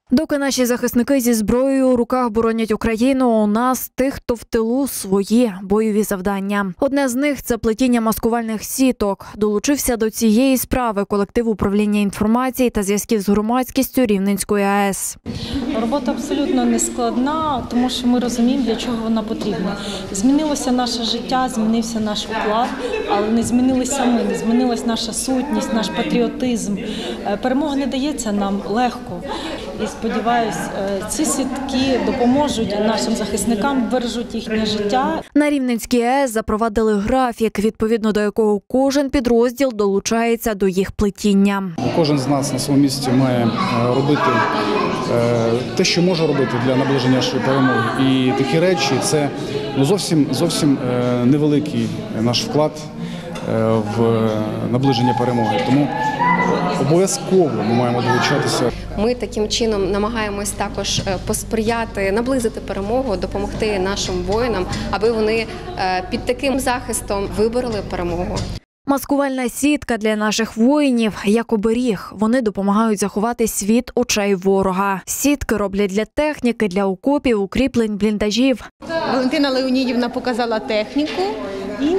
Доки наші захисники зі зброєю у руках боронять Україну, у нас тих, хто в тилу, свої бойові завдання. Одне з них – це плетіння маскувальних сіток. Долучився до цієї справи колектив управління інформації та зв'язків з громадськістю Рівненської АЕС. Робота абсолютно не складна, тому що ми розуміємо, для чого вона потрібна. Змінилося наше життя, змінився наш вклад, але не змінилися ми, не змінилась наша сутність, наш патріотизм. Перемога не дається нам легко. І сподіваюсь, ці сітки допоможуть нашим захисникам, бережуть їхнє життя. На Рівненській АЕС запровадили графік, відповідно до якого кожен підрозділ долучається до їх плетіння. Кожен з нас на своєму місці має робити те, що може робити для наближення нашої перемоги. І такі речі – це зовсім невеликий наш вклад в наближення перемоги. Тому обов'язково ми маємо долучатися. Ми таким чином намагаємось також посприяти, наблизити перемогу, допомогти нашим воїнам, аби вони під таким захистом вибороли перемогу. Маскувальна сітка для наших воїнів – як оберіг. Вони допомагають заховатись від очей ворога. Сітки роблять для техніки, для окопів, укріплень, бліндажів. Валентина Леонідівна показала техніку і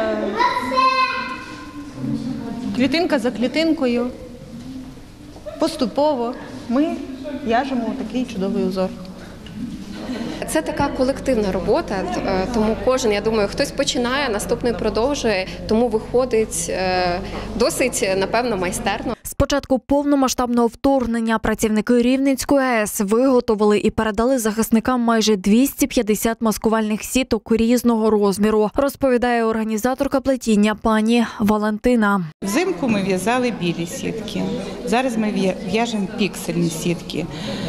клітинка за клітинкою поступово ми в'яжемо такий чудовий узор. Це така колективна робота, тому кожен, я думаю, хтось починає, наступний продовжує, тому виходить досить, напевно, майстерно. З початку повномасштабного вторгнення працівники Рівненської АЕС виготовили і передали захисникам майже 250 маскувальних сіток різного розміру, розповідає організаторка плетіння пані Валентина. Взимку ми в'язали білі сітки, зараз ми в'яжемо піксельні сітки.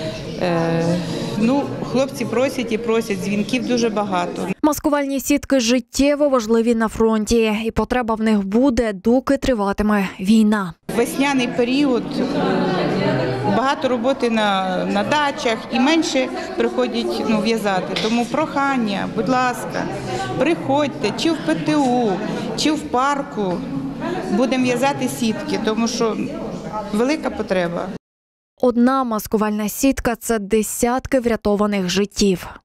Хлопці просять і просять, дзвінків дуже багато. Маскувальні сітки життєво важливі на фронті, і потреба в них буде, доки триватиме війна. Весняний період, багато роботи на дачах і менше приходять в'язати. Тому прохання, будь ласка, приходьте чи в ПТУ, чи в парку, будемо в'язати сітки, тому що велика потреба. Одна маскувальна сітка – це десятки врятованих життів.